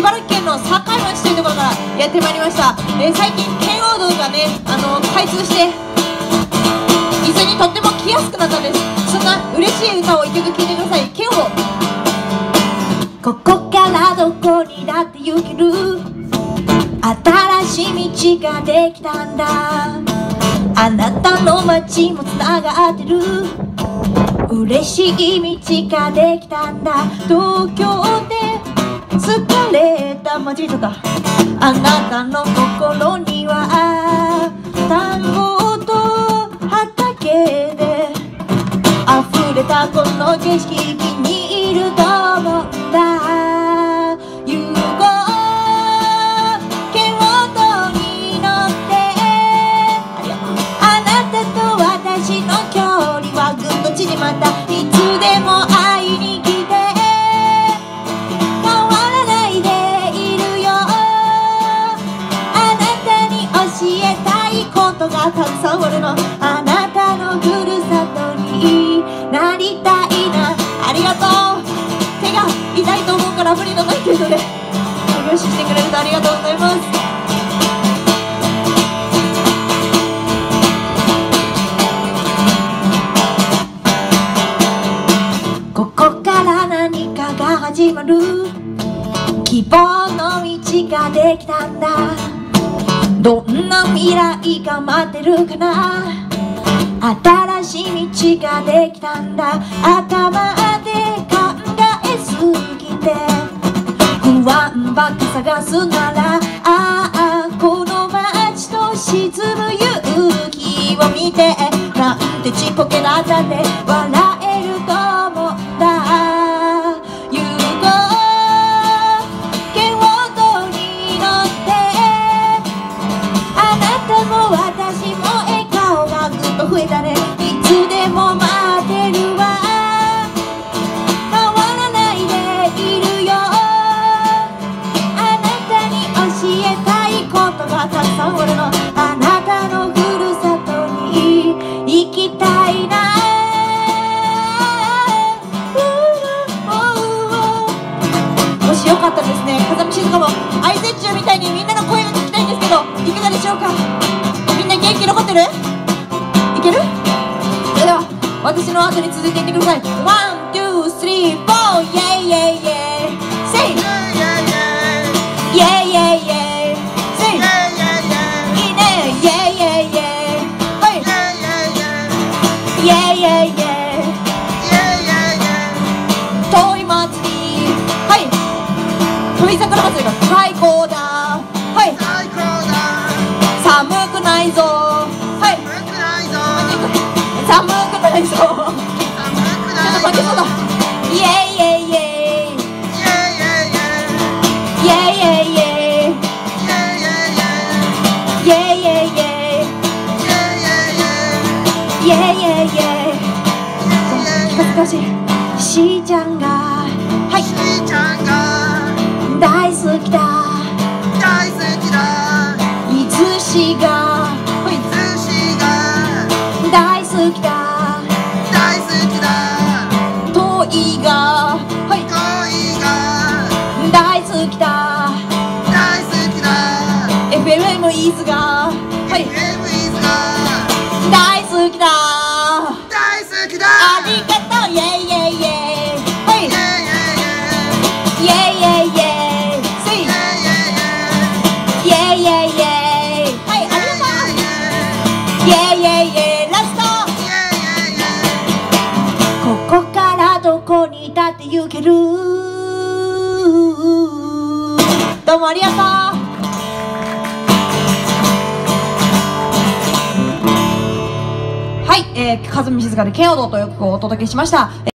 茨城県の境町というところからやってまいりました。最近圏央道がね開通して伊豆にとっても来やすくなったんです。そんな嬉しい歌を一曲聴いてください。圏央。ここからどこにだって行ける新しい道ができたんだ。あなたの街もつながってる。嬉しい道ができたんだ。東京で疲れた街とかあなたの心には田んぼと畑で溢れたこの景色気に入ると思うんだ。行こう圏央道に乗ってあなたと私の距離はぐっと縮まった。いつでも会いに来て変わらないでいるよ。あなたに教えたいことがたくさんあるの。あなたのふるさとになりたいな。ありがとう。手が痛いと思うから無理のない程度で手拍子してくれるとありがとうございます。ここから何かが始まる。希望の道ができたんだ。どんな未来が待ってるかな。新しい道ができたんだ。頭で考えすぎて不安ばっか探すならこの街と沈む夕日を見てなんてちっぽけだったって笑えると思うんだ。行こう圏央道に乗ってあなたも私も笑顔がぐっと増えたね。いつでも待ってるわ。変わらないでいるよ。あなたに教えたいことがたくさんあるの。あなたのふるさとに行きたいな。もしよかったらですね、風見静香もアイゼッチュみたいにみんなの声が聞きたいんですけどいかがでしょうか。みんな元気残ってる？いける？それでは私の後に続いていってください。ワン、ツー、スリー、フォー、イェイイェイイェイ、セイ、イェイイェイイェイ、セイ、いいね、イェイイェイイェイ、はい、イェイイェイイェイ、遠い祭り、はい、富桜祭りが最高だ、はい、寒くないぞ、はい、寒くないぞ、ちょっと負けそうだ、イェイイェイイェイ、イェイイェイイェイ、イェイイェイイェイ、イェイイェイイェイ、聞かせてほしい。しーちゃんがはい大好きだ、いつしが大好きだ、遠いが大好きだ、FM イズが大好きだ、ありがとう、イェイイェイイェイ、はい、イェイイェイイェイ、セイ、イェイイェイイェイ、はい、ありがとう、イェイイェイイェイ、ラスト。ここからどこにだって行ける。どうもありがとう。はい、風見静香で圏央道という曲をお届けしました。